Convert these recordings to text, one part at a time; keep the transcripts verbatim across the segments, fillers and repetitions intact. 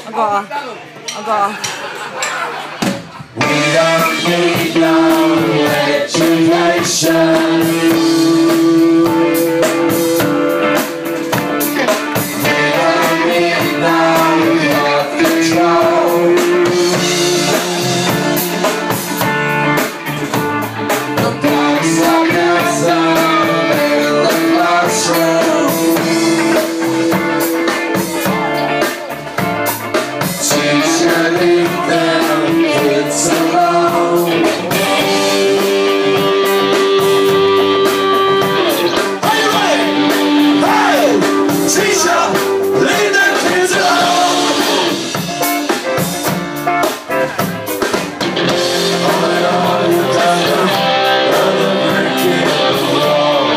I got a, I got a. We don't need no education. We don't need no thought control. The blocks are outside in the classroom. Teacher, leave them kids alone. Are you ready? Hey! Teacher, leave them kids alone. On and on you go, another brick in the wall.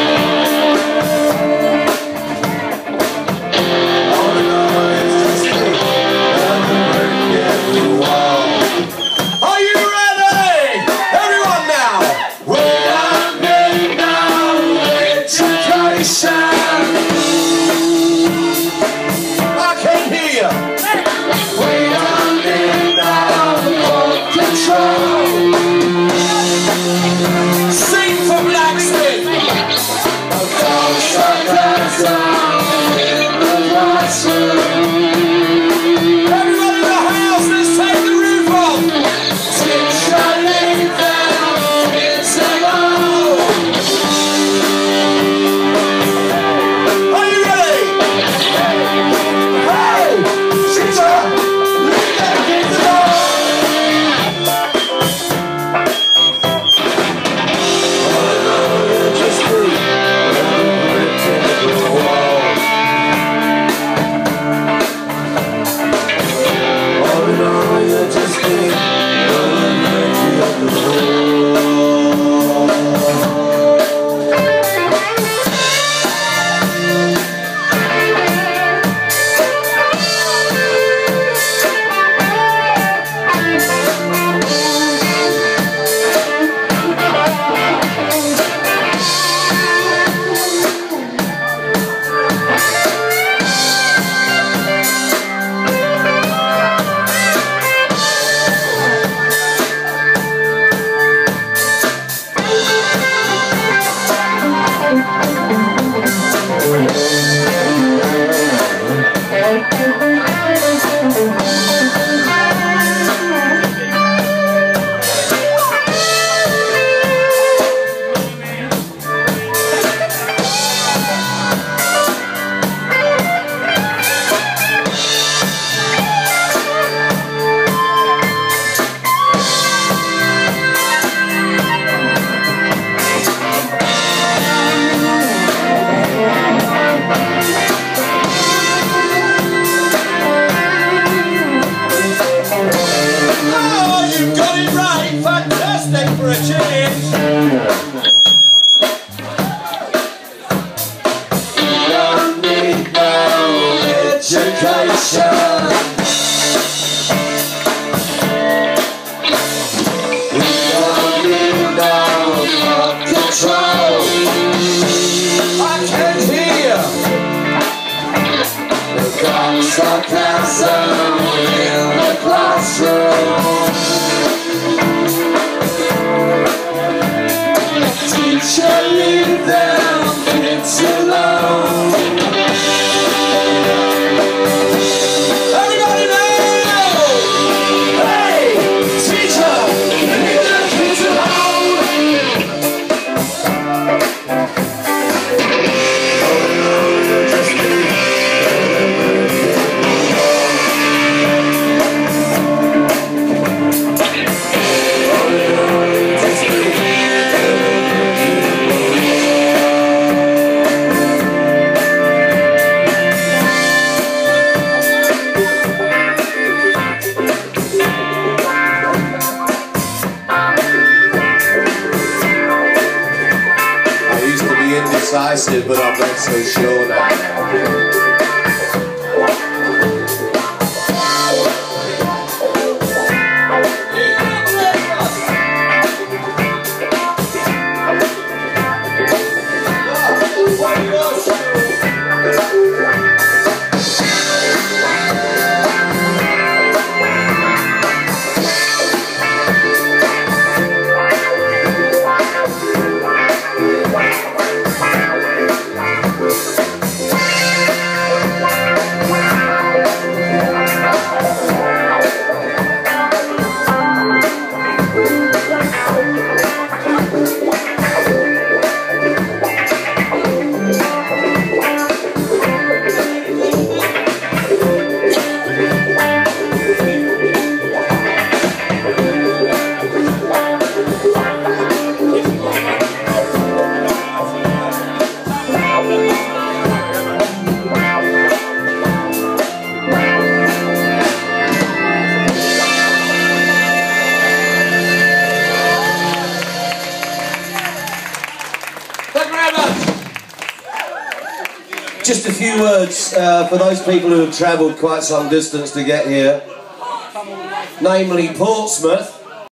On and on it's just me, another brick in the wall. Are you ready? Everyone now! We don't need no education. I can't hear you. We don't need no thought control. Sing for Blacksmith. A dog shot down in the classroom. Everybody in the house, let's take the roof off. Teacher, leave them kids alone. Are you ready? Hey! Teacher, leave them kids alone. All I know is just me, another brick in the wall. All I know is just me, another brick in the wall. Oh, you've got it right. Fantastic for a change. We don't need no education. We don't need no thought control. I can't hear. The dark sarcasm in the classroom. Teacher, leave them kids alone. Everybody now! Hey! Teacher, leave them kids alone. Oh no, you're just me. Indecisive, but I'm not so sure now. just a few words uh, for those people who have travelled quite some distance to get here, namely Portsmouth.